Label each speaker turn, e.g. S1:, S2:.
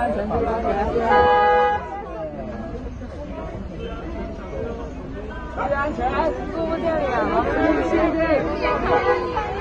S1: 安全，注意安全。注意安全，注意电力啊！好，谢谢。